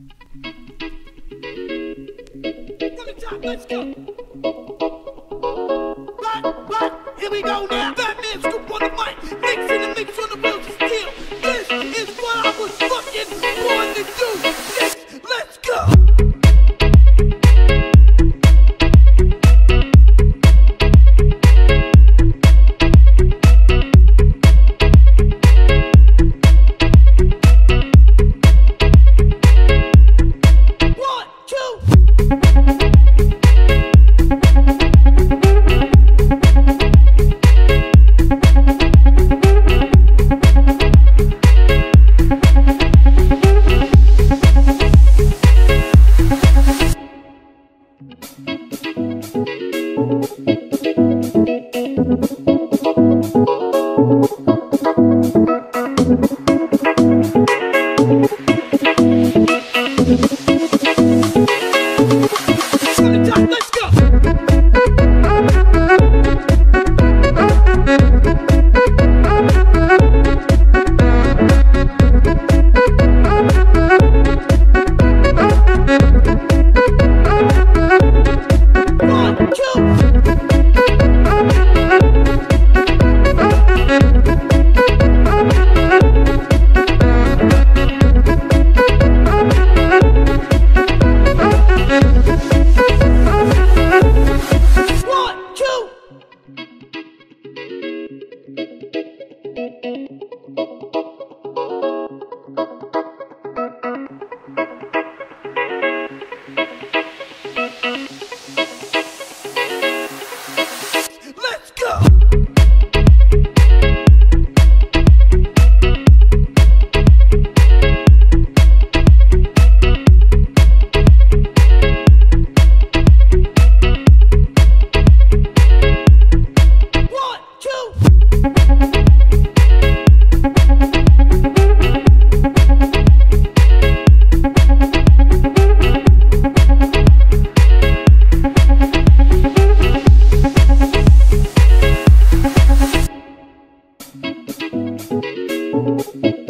From the top, let's go. What? Here we go now. Batman scoop on the mic, mixing the mix on the wheels of steel. This is what I was fucking born to do. Yes, let's go. Thank you.